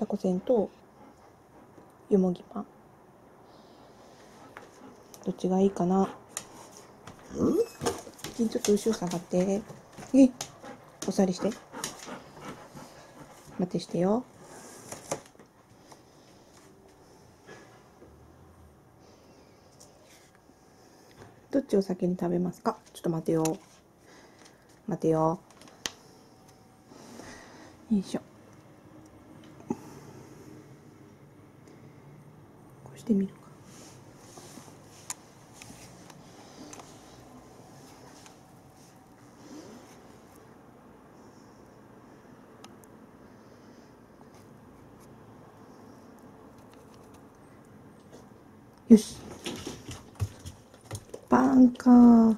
タコせんとよもぎパン、どっちがいいかな。ちょっと後ろ下がって。お座りして。待ってしてよ。どっちを先に食べますか。ちょっと待てよ。待てよ。よいしょ。こうしてみるか。よし。パンか。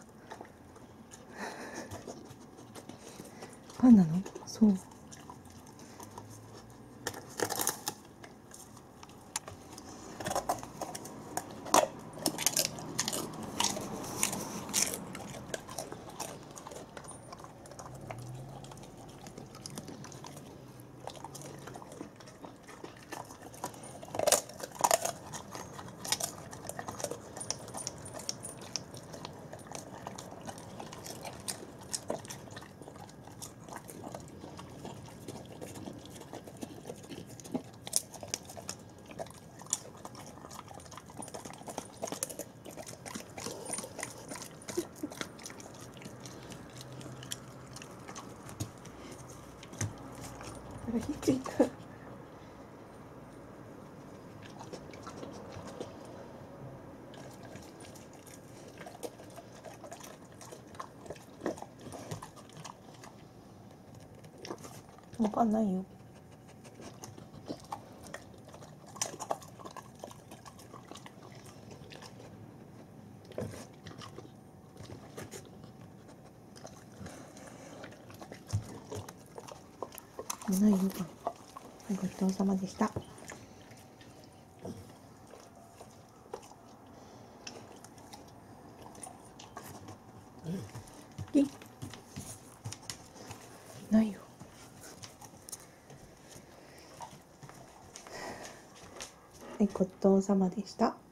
パンなの？そう。ひっついた。もうパンないよ。ないよパン。ごちそうさまでした。ないよ。ごちそうさまでした。